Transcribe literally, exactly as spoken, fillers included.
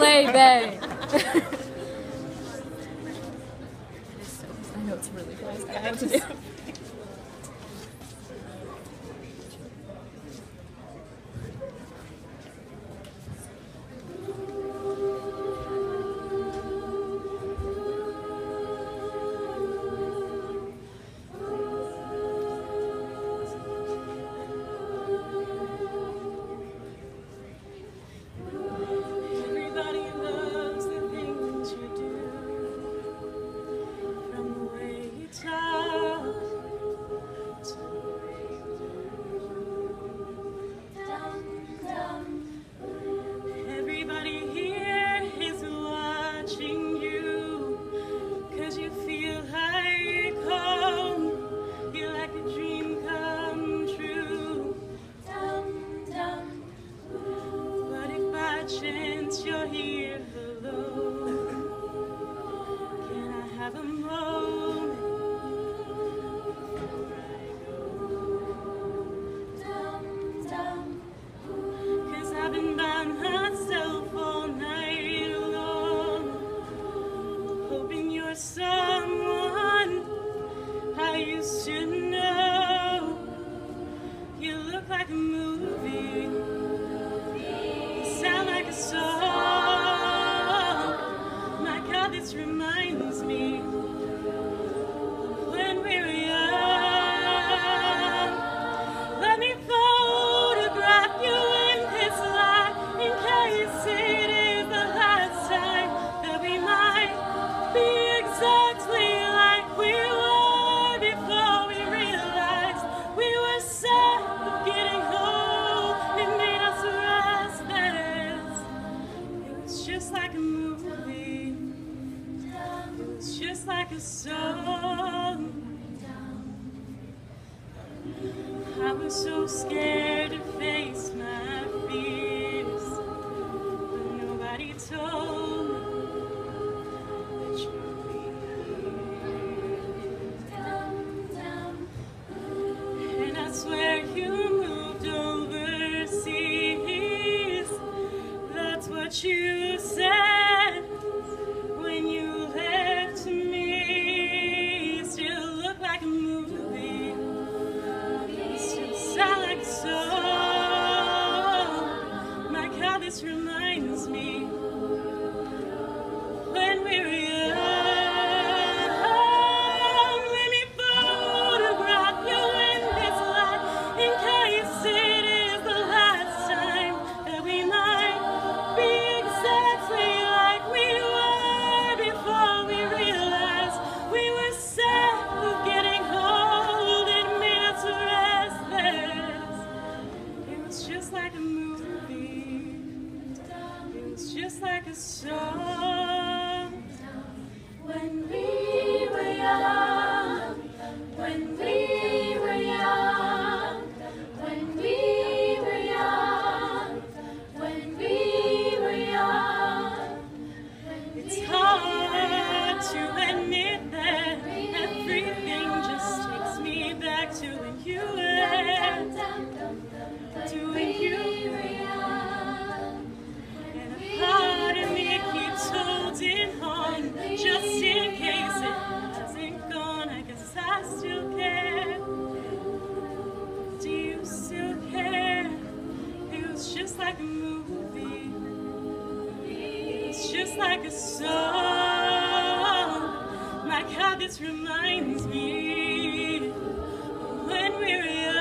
way back. I know it's really close. I have to do. Chance you're here alone. Can I have a moment before I go? Cause I've been by myself all night long, hoping you're someone I used to know. You look like a movie, sound like a song. My God, this reminds me of when we were young. Let me photograph you in this light, in case it is the last time that we might be exactly like we were before we realized we were sad of getting old. It made us restless. It was just like a movie. It was just like a song. I was so scared to face my fears, but nobody told me that you'd be here. And I swear you moved overseas. That's what you said when you left me. Still look like a movie, still sound like a song. My God, this reminds me when we were young. Let me photograph you in this light, in case it is the last time that we might be exactly like we were before we realized we were sad of getting old. It made us restless. It was just like a movie. It was just like a song. When we were young, when we were young, when we were young, when we were young. It's hard to admit that everything just takes me back to when you were, to when you were young. And a part of me keeps holding on, just in case it hasn't gone. I guess I still care. Do you still care? It was just like a movie. It was just like a song. My God, this reminds me of when we were young.